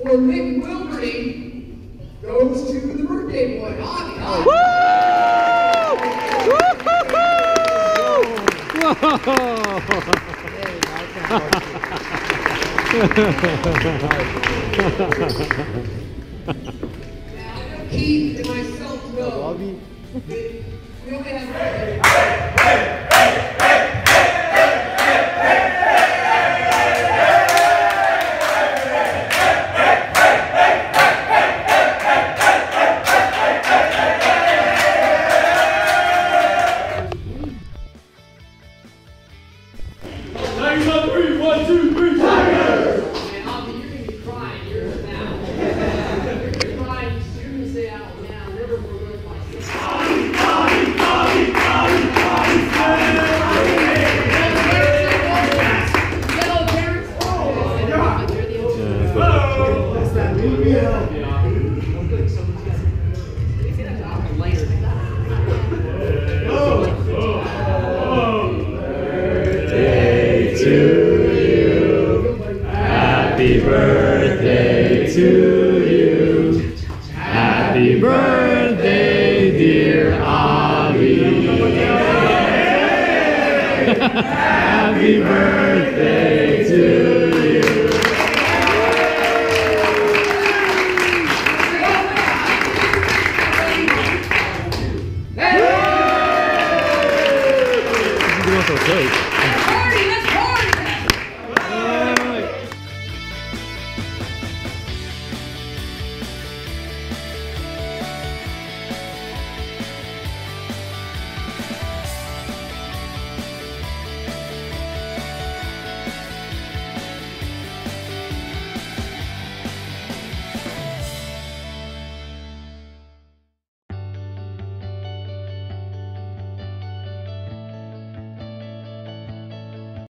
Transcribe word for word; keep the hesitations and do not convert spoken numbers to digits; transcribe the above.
for Nick Wilberding goes to the birthday boy, Avi. Avi. Now, Keith and myself know that we only have Three, one, two, three, Tigers! And Avi, you're going to be crying years from now. You're going to be crying, you're going to say out now, never forget myself. Avi, Avi, Avi, Avi, Avi, Yellow parents. Oh, yeah. They're the old ones. What's that? Oh, good. Someone's got it. They say that's Avi later. Happy birthday to you. Happy birthday, dear Avi. Happy birthday to you. Hey!